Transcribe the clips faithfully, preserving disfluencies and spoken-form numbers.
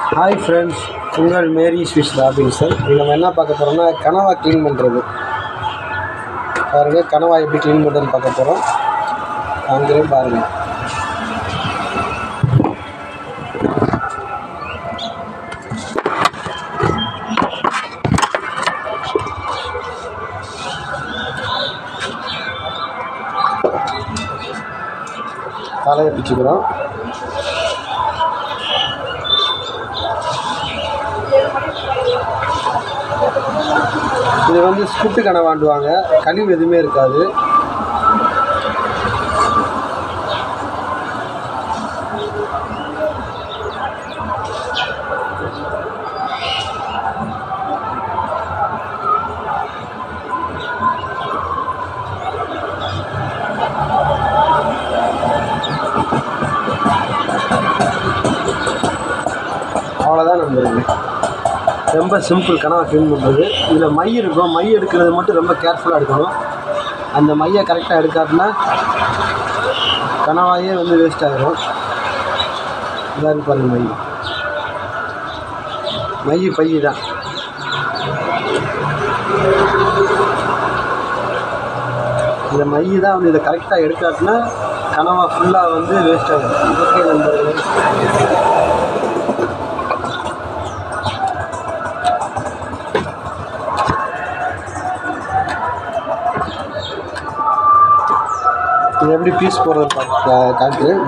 Hi friends, உங்கள் மேரி fish Robinson. நம்ம என்ன பார்க்க போகிறோம்னா கனவா க்ளீன் பண்ணுறது. பாருங்கள், கனவா எப்படி க்ளீன் பண்ணுறதுன்னு பார்க்க போகிறோம். அங்கேயும் பாருங்கள். தலையை பிச்சுக்கிறோம். இது வந்து ஸ்குட்டு கனவாண்டுவாங்க, கழிவு எதுவுமே இருக்காது. அவ்வளோதான் நம்புறீங்க. ரொம்ப சிம்பிள் கனவா க்ளீன் பண்ணுறது. இதில் மை இருக்கும், மை எடுக்கிறது மட்டும் ரொம்ப கேர்ஃபுல்லாக எடுக்கணும். அந்த மையை கரெக்டாக எடுக்காதுன்னா கனவாயே வந்து வேஸ்ட் ஆகிடும். இதாக பாருங்கள், மை மை பை தான். இந்த மை தான் வந்து இதை கரெக்டாக எடுக்காதுன்னா கனவா ஃபுல்லாக வந்து வேஸ்ட் ஆகிடும். ஓகே நண்பர்களே, இது எப்படி பீஸ் போடுறது காமிக்கிறேன்.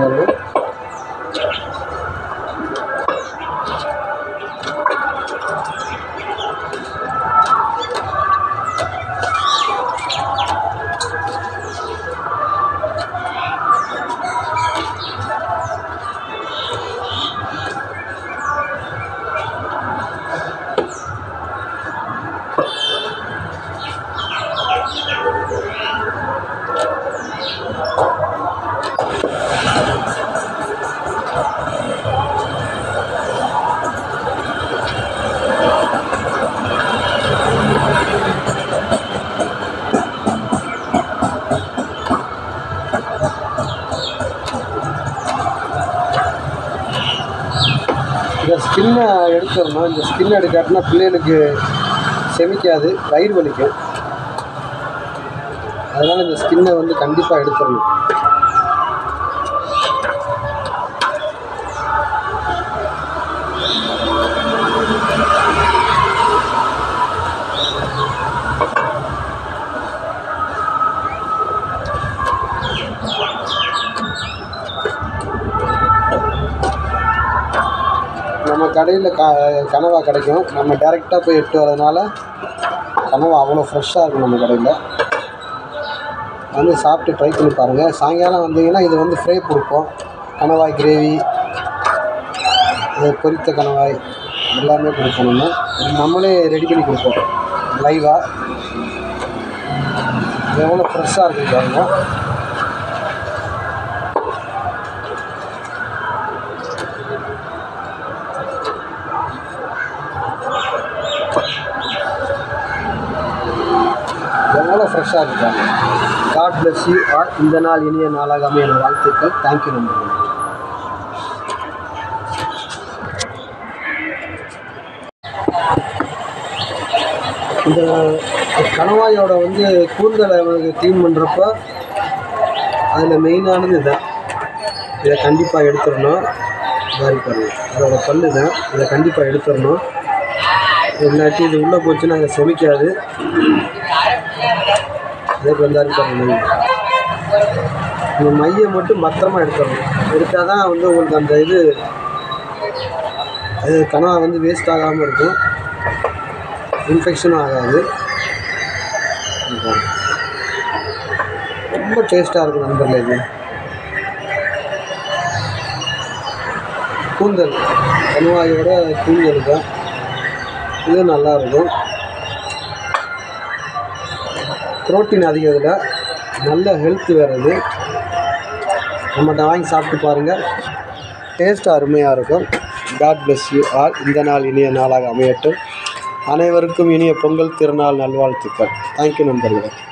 இந்த ஸ்கின்னை எடுத்துடணும். இந்த ஸ்கின் எடுக்காட்டினா பிள்ளைகளுக்கு செமிக்காது, வயிறு வலிக்கும். அதனால் இந்த ஸ்கின்னை வந்து கண்டிப்பாக எடுத்துடணும். நம்ம கடையில் க கனவா கிடைக்கும். நம்ம டைரெக்டாக போய் எட்டு வரதுனால கனவா அவ்வளோ ஃப்ரெஷ்ஷாக இருக்கும். நம்ம கடையில் வந்து சாப்பிட்டு ட்ரை பண்ணி பாருங்கள். சாயங்காலம் வந்தீங்கன்னா இது வந்து ஃப்ரை கொடுப்போம். கனவாய் கிரேவி, பொரித்த கனவாய் எல்லாமே கொடுப்போம். நம்ம நம்மளே ரெடி பண்ணி கொடுப்போம் லைவாக. எவ்வளோ ஃப்ரெஷ்ஷாக இருக்குது பாருங்கள். எவ்வளோ ஃப்ரெஷ்ஷாக இருக்காங்க. God bless you all. இந்த நாள் இனிய நாளாக அமைய என் வாழ்த்துக்கள். Thank you number. இந்த கணவாயோட வந்து கூந்தலை க்ளீன் பண்ணுறப்ப அதில் மெயினானது இதுதான். இதை கண்டிப்பாக எடுத்துடணும். மாதிரி பாருங்கள், அதோட பல்லு தான். இதை கண்டிப்பாக எடுத்துடணும். இல்லாட்டி இது உள்ளே போச்சுன்னா அதை செமிக்காது. அதுக்கு வந்தாரு பாருங்க, இந்த மையை மட்டும் பத்திரமா எடுத்துடணும். எடுத்தால் தான் வந்து உங்களுக்கு அந்த இது அது கனவா வந்து வேஸ்ட் ஆகாமல் இருக்கும், இன்ஃபெக்ஷனும் ஆகாது. ரொம்ப டேஸ்ட்டாக இருக்கும் நண்பர்களே. இது கூந்தல், கனவாயோட கூந்தல் தான். இது நல்லாயிருக்கும். ப்ரோட்டீன் அதிகம், இதில் நல்ல ஹெல்த் வேறு. இது நம்மகிட்ட வாங்கி சாப்பிட்டு பாருங்கள், டேஸ்ட்டு அருமையாக இருக்கும். God bless you all. இந்த நாள் இனிய நாளாக அமையட்டும். அனைவருக்கும் இனிய பொங்கல் திருநாள் நல்வாழ்த்துக்கள். தேங்க்யூ நண்பர்களே.